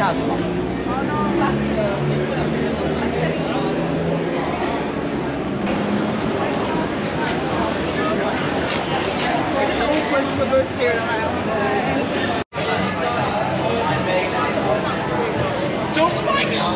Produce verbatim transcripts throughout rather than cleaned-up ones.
casa. It's so awkward for both here around. Don't spike it!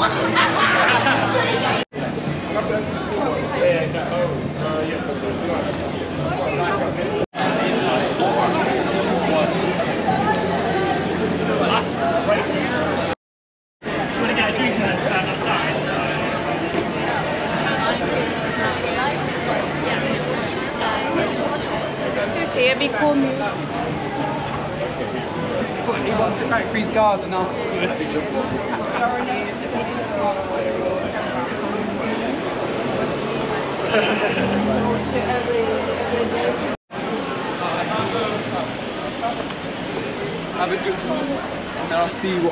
It'd be cool music. He wants to back for his garden now. Have a good time, and I'll see you what.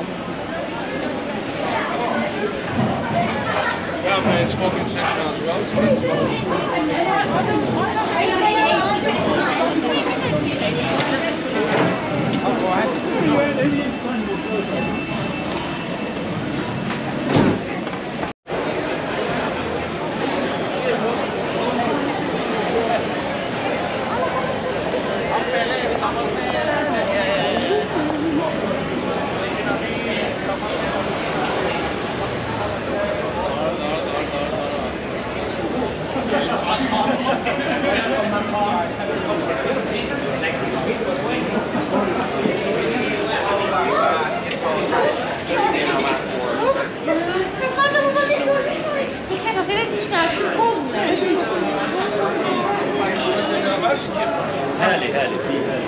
Well, man, smoking section as well. هالي هالي في هالي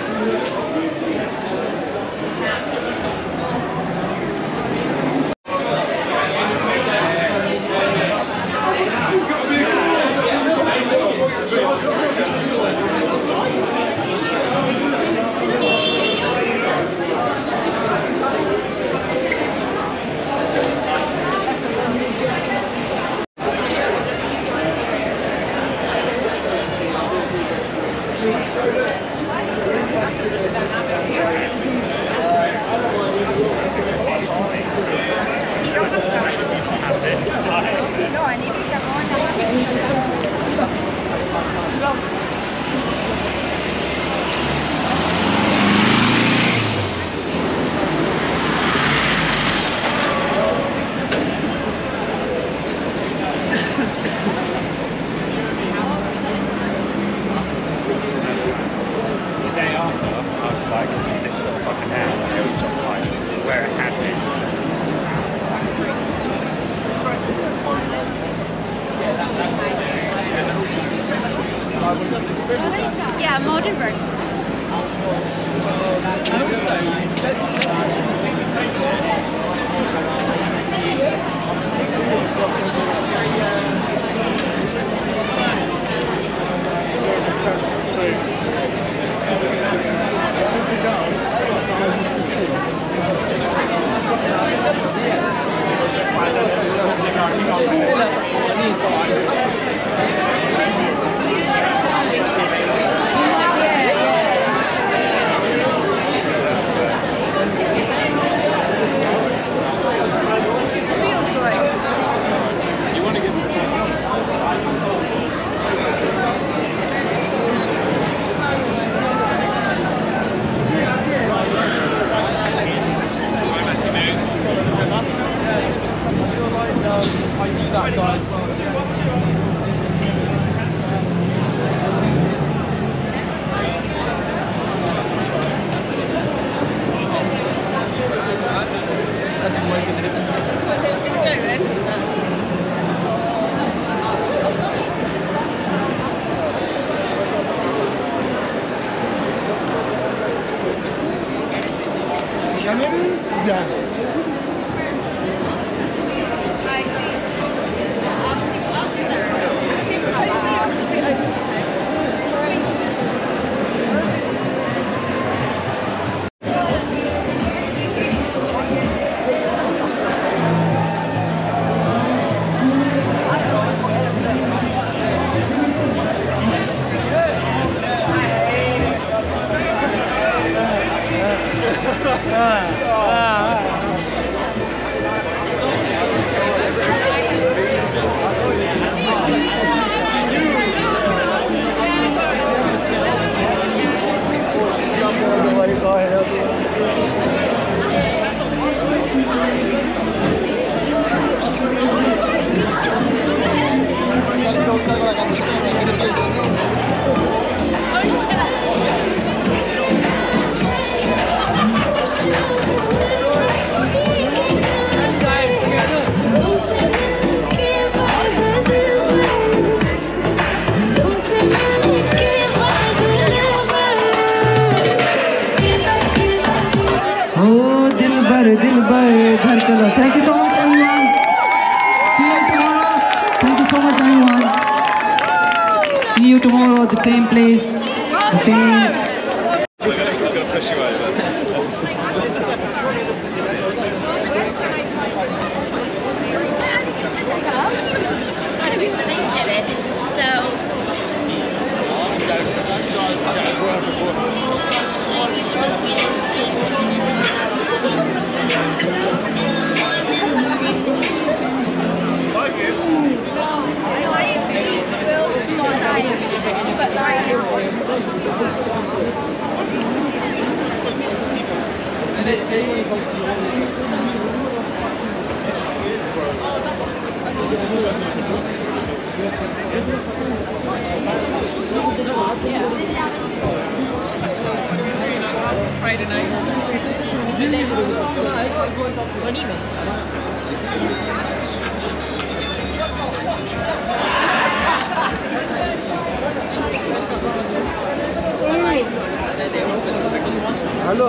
Yeah, modern version. Hello. Thank you so much, everyone. See you tomorrow. Thank you so much, everyone. See you tomorrow at the same place, the same. I'm gonna push you over. Friday night. Hello.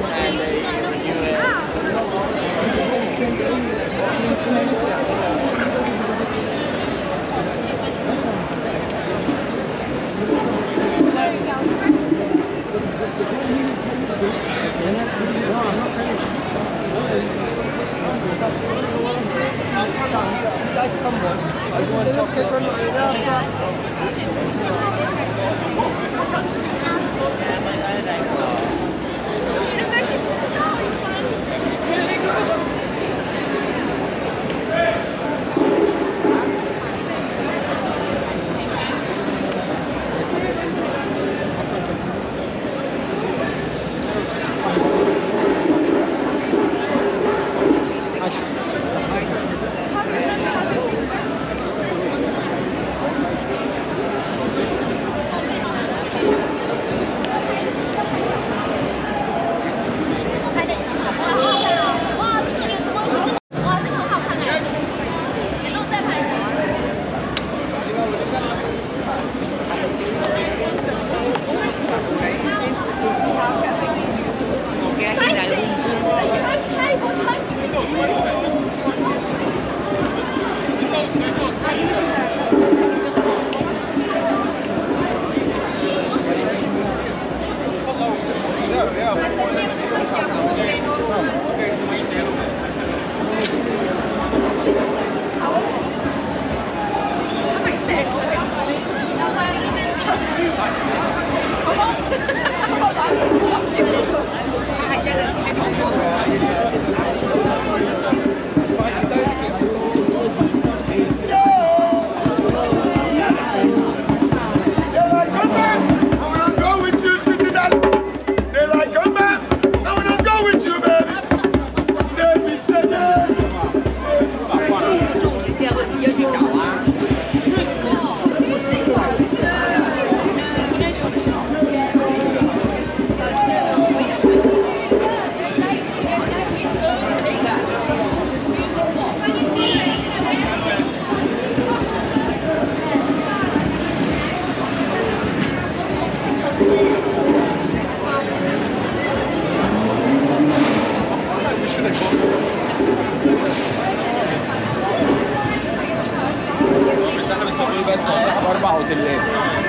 أربع أوتيلات.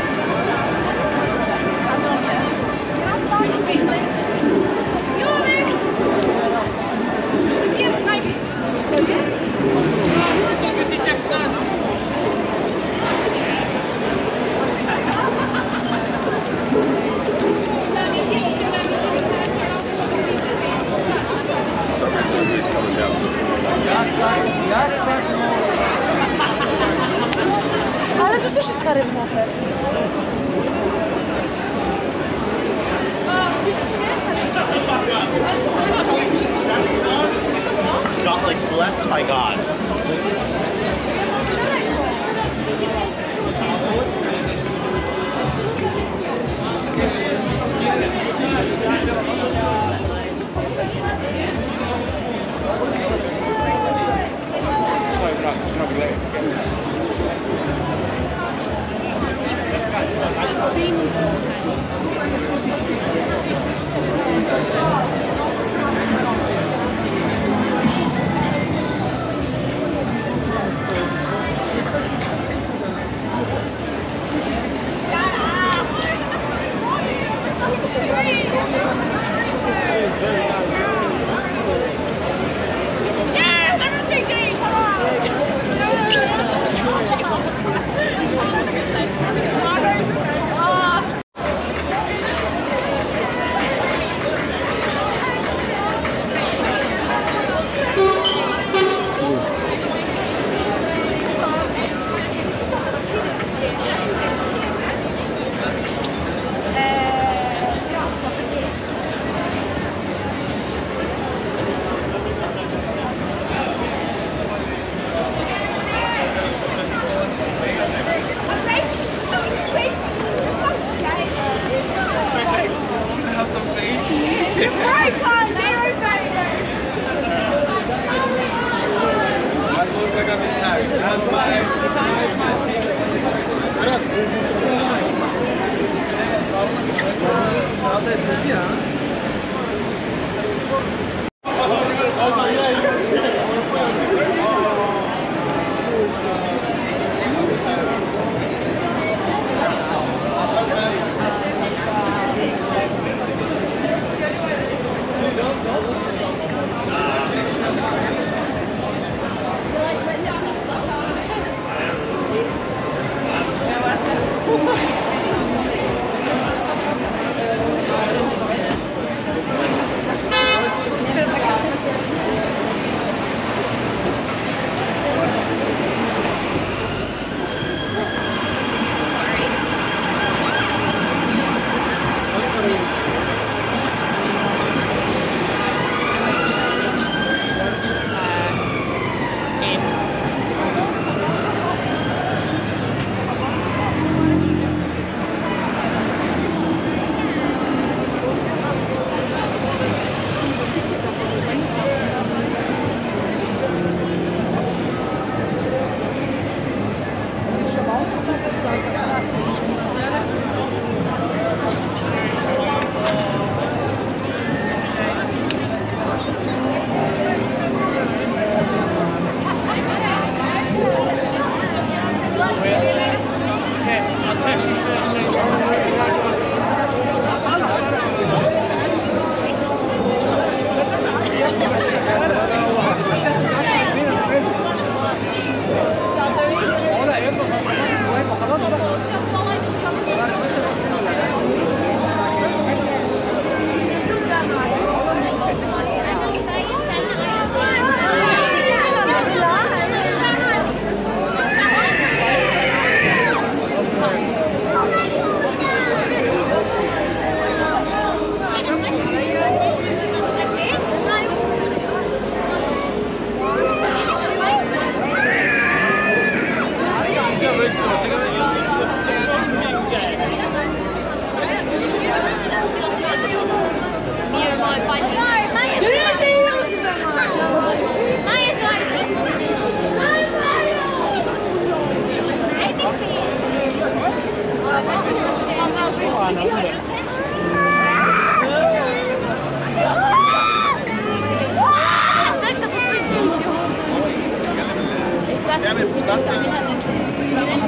Ale to też jest Harry Potter. Got like blessed by God.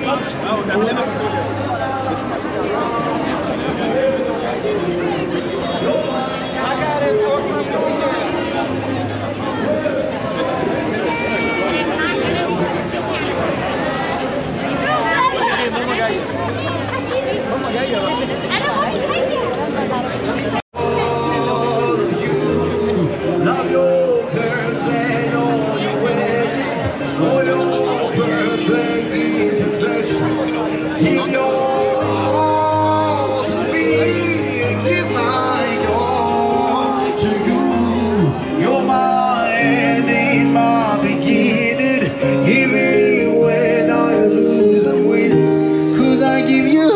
Love your curves and all your wedges, all your perfect imperfections. Give your all to me and give my all to you. You're my ending, my beginning. Even when I lose and win, 'cause I give you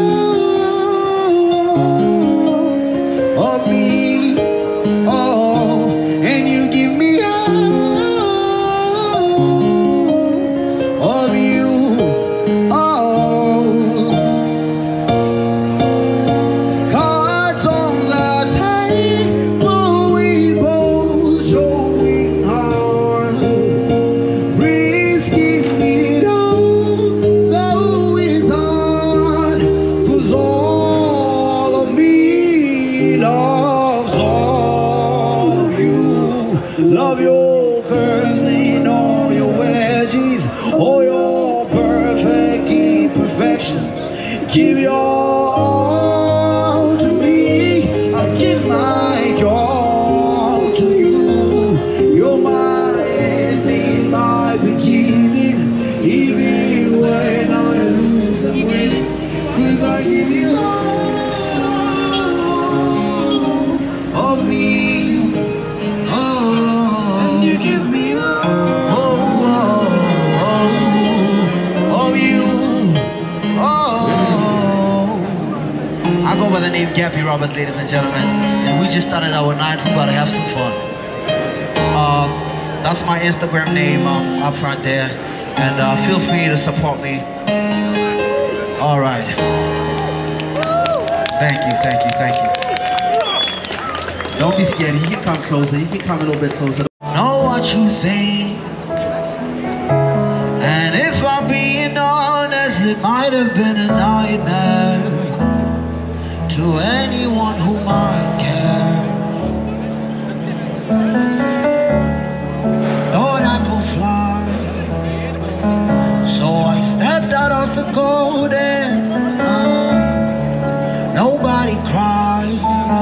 all of me. And you give me all of you, all. Cards on the table, we both showing hearts, risking it all, though it's hard, 'cause all of me loves all of you. Love your curves and all your wedges, all your perfect imperfections. Give your all to me, I'll give my all to you. You're my ending, my beginning, even when I lose and win, 'cause I give you all of me. You give me all, oh, oh, oh, of you, oh. I go by the name Gappy Roberts, ladies and gentlemen, and we just started our night. We're about to have some fun. Um, that's my Instagram name um, up front there, and uh, feel free to support me. All right. Thank you, thank you, thank you. Don't be scared. You can come closer. You can come a little bit closer. Know what you think, and if I'm being honest, it might have been a nightmare to anyone who might care. Thought I could fly, so I stepped out of the golden. Uh, nobody cried,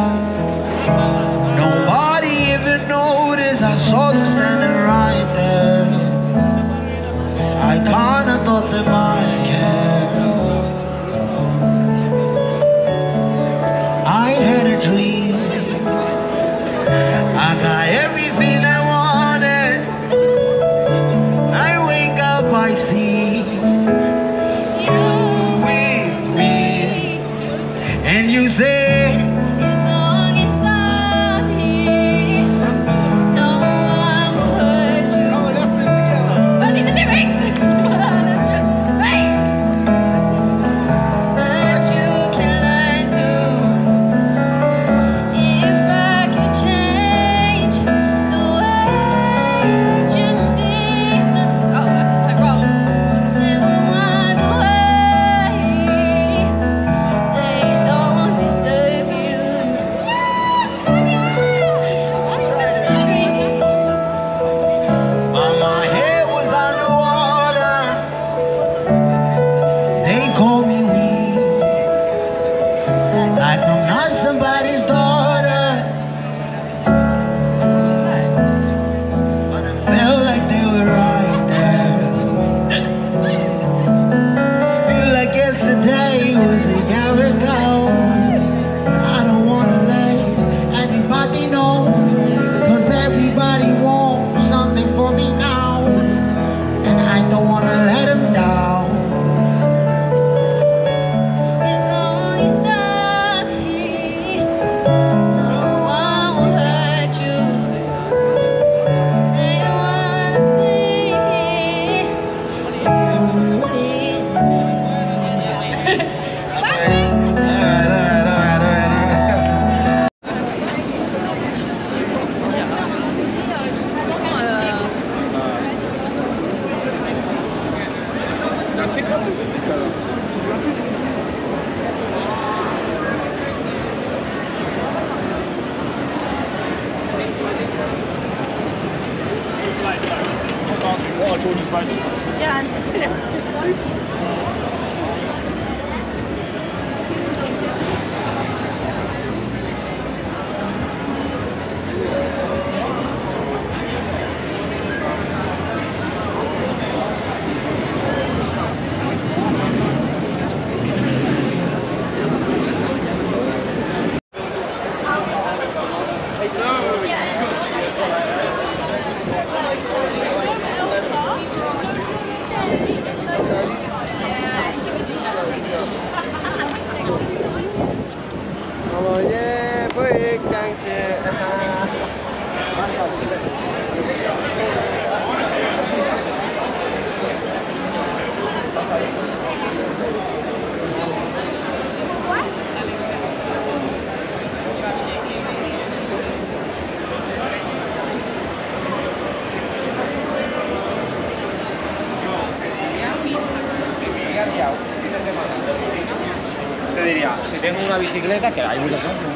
nobody even noticed. I saw them standing right there. I kinda thought they might care. I had a dream, I got everything I wanted. I wake up, I see you with me, and you say, They don't deserve Yeah. Te diría, si tengo una bicicleta, que hay muchas.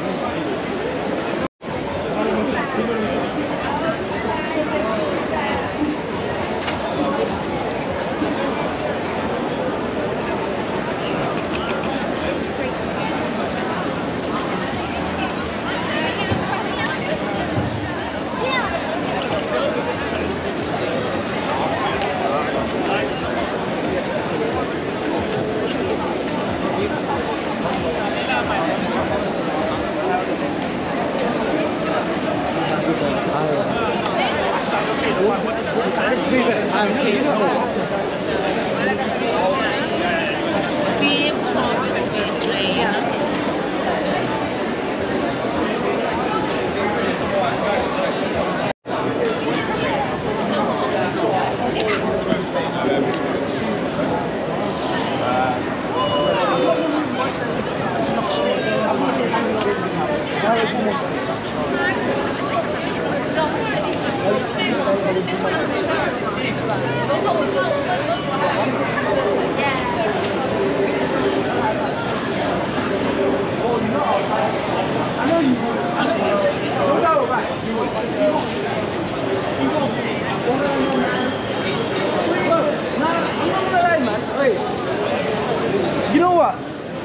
You know what?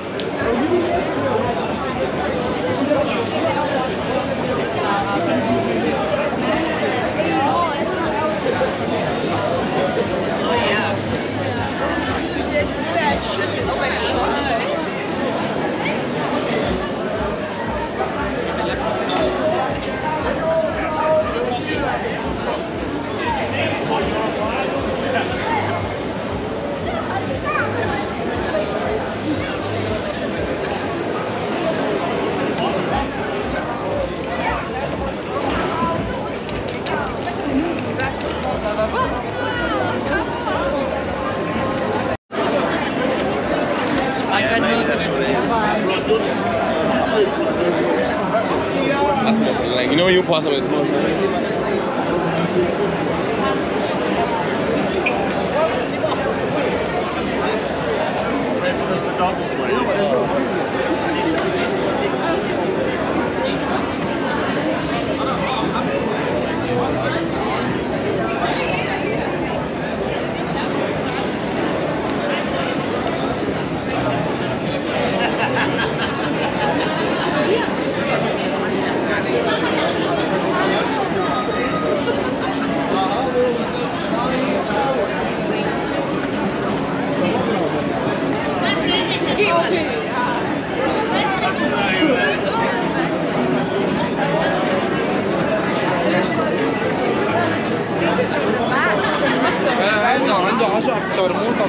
That's possible. Like, you know you pass away slow. عنده عنده عشرة شاورموطة.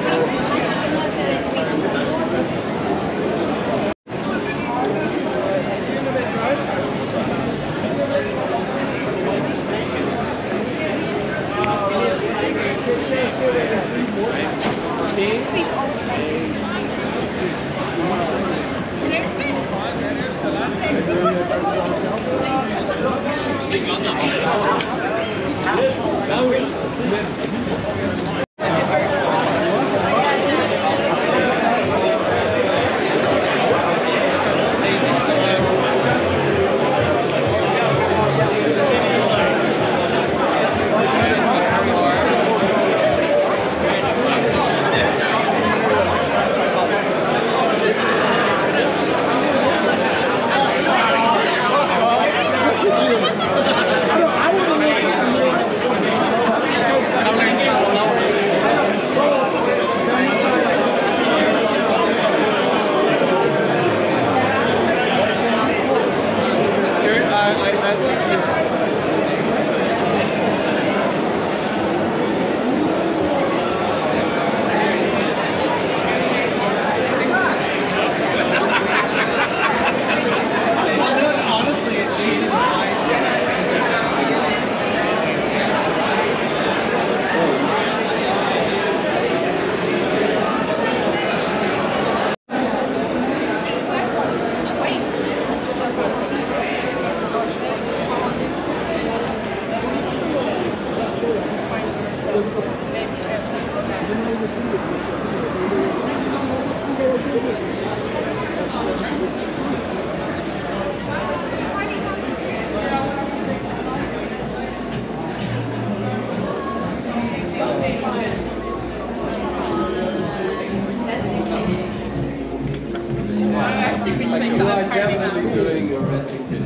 things that I'm carrying now. doing your resting bitch.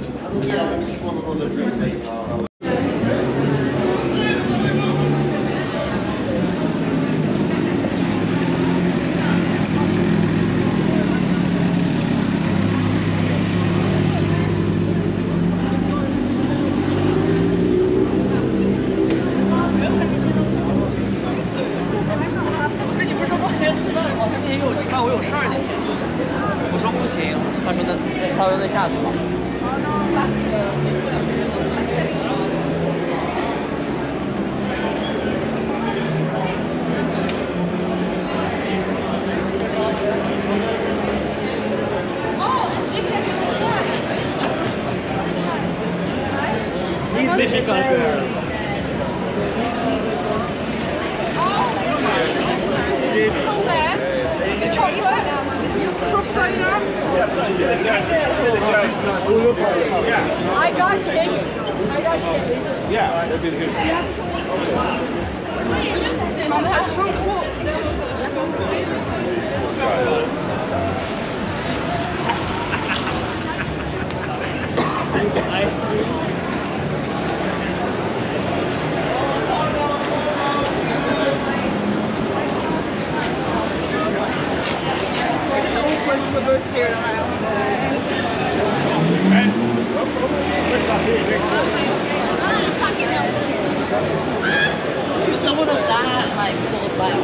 He's vegetarian. I got kicked. I got kicked. Yeah, that'd be good. Mom had come Ice cream. Someone of that, like, sort of like.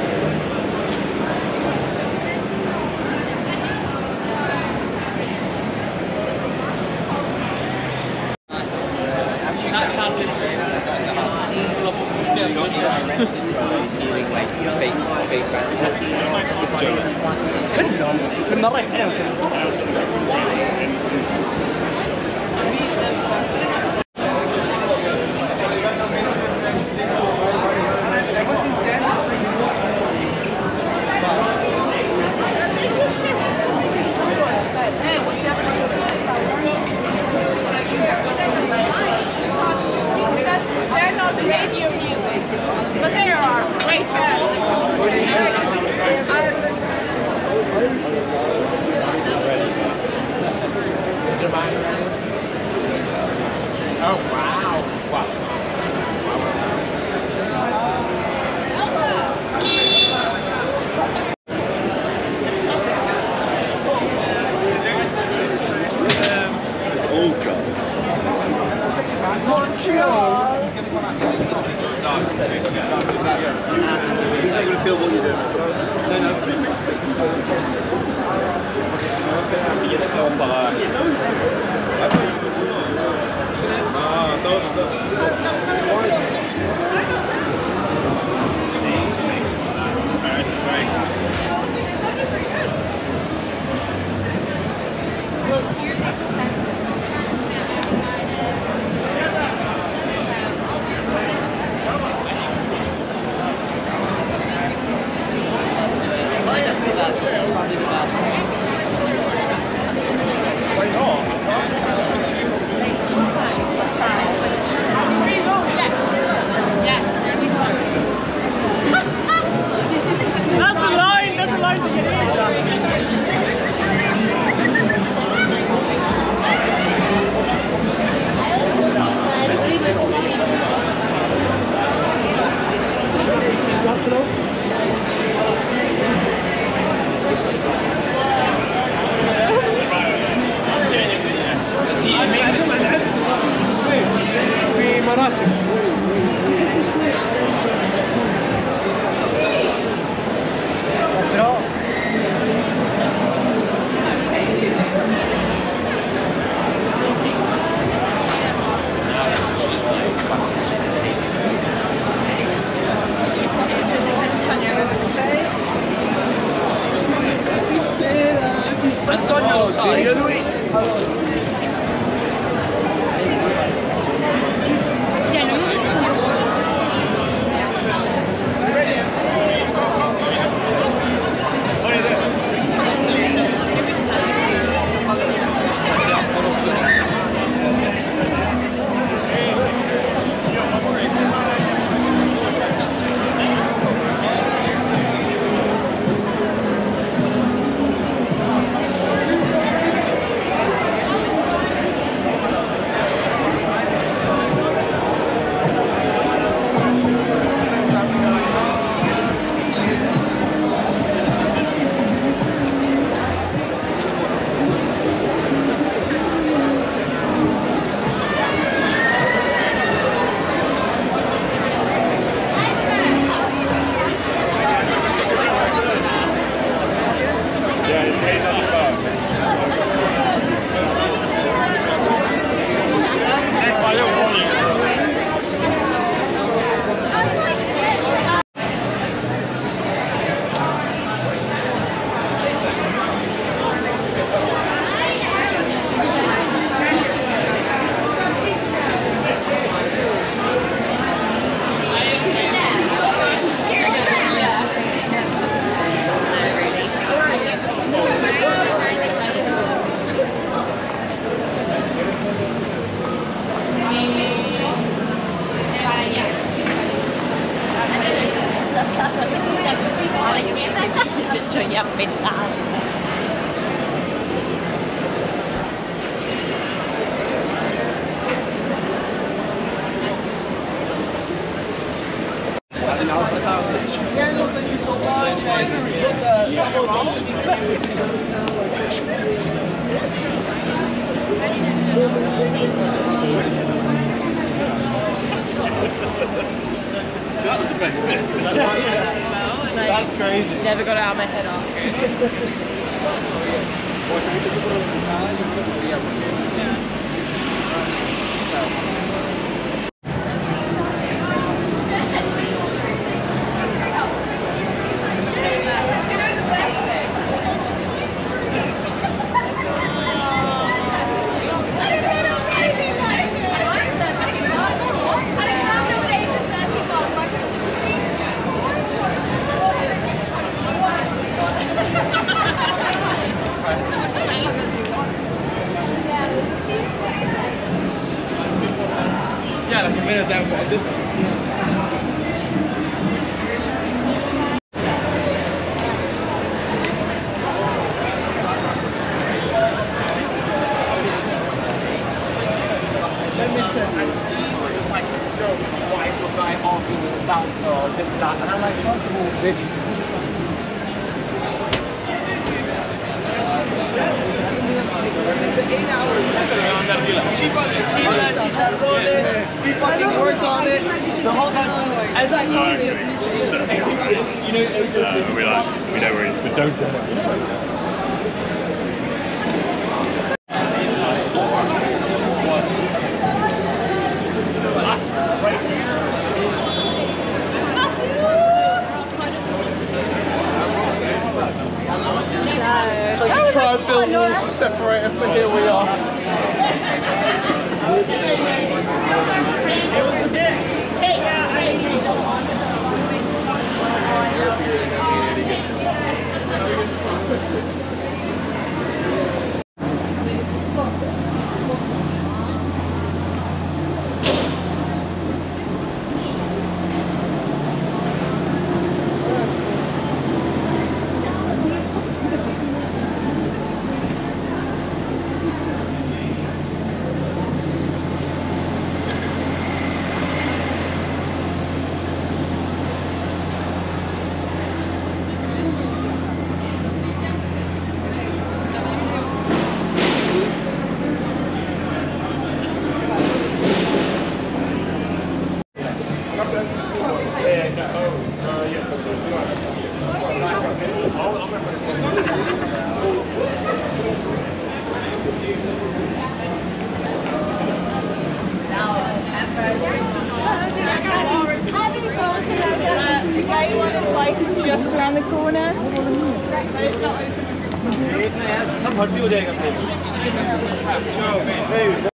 They're not radio music, but they are great bands. Oh, wow. Wow. This old guy. Montreal. He's not going to feel what you're doing. No, no. Antonio lo sa, io e lui. Bisogna aspettare. That was the best bit. That's crazy. Never got it out of my head after. Yeah, like a minute down, but this. Let me tell you. He was just like, no, why is your guy arguing with the bouncer, this, that? And I'm like, first of all, bitch. She got tequila, she chose all this, we fucking worked on it, the whole time. As I told you, you know, Uh, we like, we know where it is, but don't turn it. Like, try and build walls to separate us, but here we are. it was a bit. The gay one is like just around the corner, but it's not open. सब भर्ती हो जाएगा फिर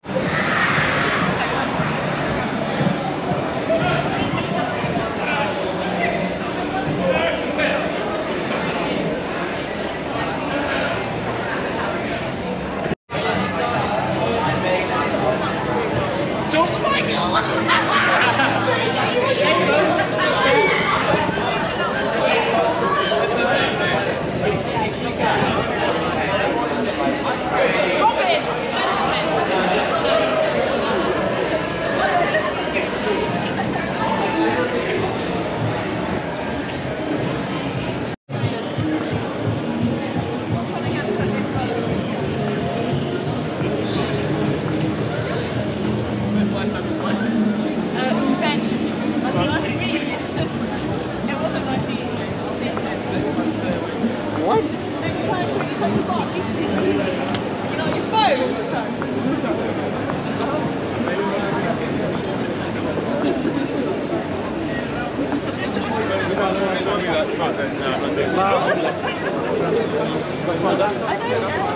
That's my dad.